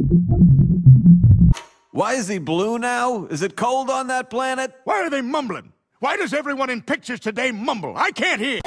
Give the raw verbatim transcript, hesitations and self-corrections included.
Why is he blue now? Is it cold on that planet? Why are they mumbling? Why does everyone in pictures today mumble? I can't hear.